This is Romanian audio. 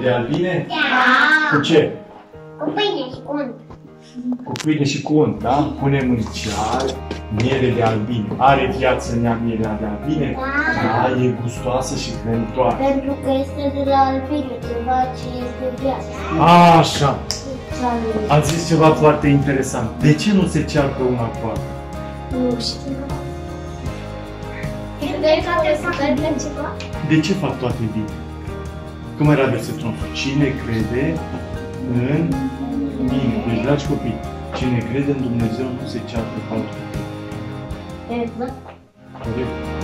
de albine? Da! Cu ce? Cu pâine și cu unt. Cu pâine și cu unt, da? Punem în ceai miere de albine. Are viață în ea mierea de albine? Da. Da, e gustoasă și hrănitoare. Pentru că este de la albine, ceva ce este viață. Așa. Ați zis ceva foarte interesant. De ce nu se cearcă una cu alta? Nu știu. De ceva? De ce fac toate bine? Cum era versetul nostru? Cine crede în mine? Deci, dragi copii, cine crede în Dumnezeu nu se ceartă cu altul. Exact. Corect.